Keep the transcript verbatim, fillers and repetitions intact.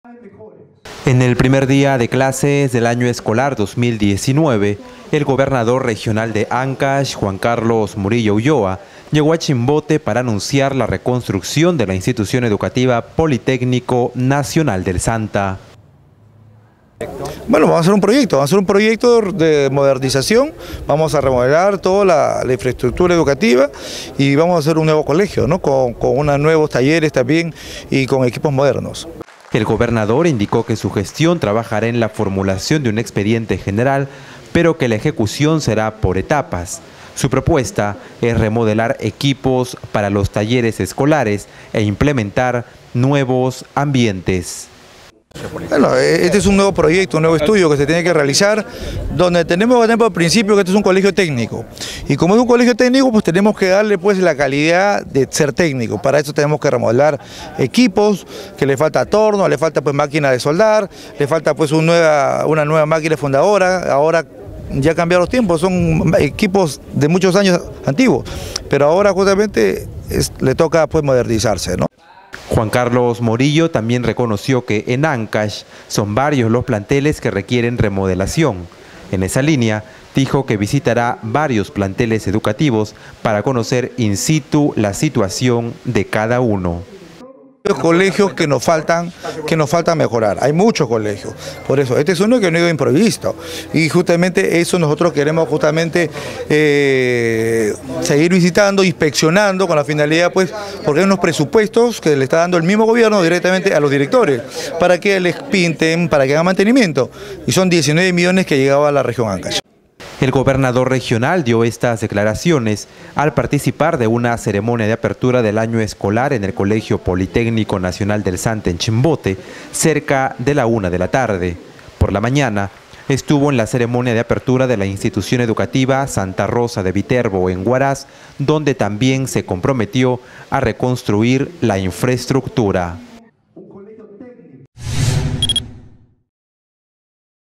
En el primer día de clases del año escolar dos mil diecinueve, el gobernador regional de Ancash, Juan Carlos Murillo Ulloa, llegó a Chimbote para anunciar la reconstrucción de la institución educativa Politécnico Nacional del Santa. Bueno, vamos a hacer un proyecto, vamos a hacer un proyecto de modernización, vamos a remodelar toda la, la infraestructura educativa y vamos a hacer un nuevo colegio, ¿no? con, con unos nuevos talleres también y con equipos modernos. El gobernador indicó que su gestión trabajará en la formulación de un expediente general, pero que la ejecución será por etapas. Su propuesta es remodelar equipos para los talleres escolares e implementar nuevos ambientes. Bueno, este es un nuevo proyecto, un nuevo estudio que se tiene que realizar, donde tenemos que tener por principio que este es un colegio técnico. Y como es un colegio técnico, pues tenemos que darle pues la calidad de ser técnico. Para eso tenemos que remodelar equipos, que le falta torno, le falta pues máquina de soldar, le falta pues un nueva, una nueva máquina fundadora. Ahora ya cambiaron los tiempos, son equipos de muchos años antiguos, pero ahora justamente es, le toca pues modernizarse, ¿no? Juan Carlos Murillo también reconoció que en Ancash son varios los planteles que requieren remodelación. En esa línea, dijo que visitará varios planteles educativos para conocer in situ la situación de cada uno. Los colegios que nos faltan, que nos faltan mejorar, hay muchos colegios, por eso este es uno que no ha ido improvisto y justamente eso nosotros queremos justamente eh, seguir visitando, inspeccionando con la finalidad pues, porque hay unos presupuestos que le está dando el mismo gobierno directamente a los directores para que les pinten, para que hagan mantenimiento y son diecinueve millones que llegaba a la región Ancash. El gobernador regional dio estas declaraciones al participar de una ceremonia de apertura del año escolar en el Colegio Politécnico Nacional del Santa en Chimbote, cerca de la una de la tarde. Por la mañana, estuvo en la ceremonia de apertura de la institución educativa Santa Rosa de Viterbo en Huaraz, donde también se comprometió a reconstruir la infraestructura.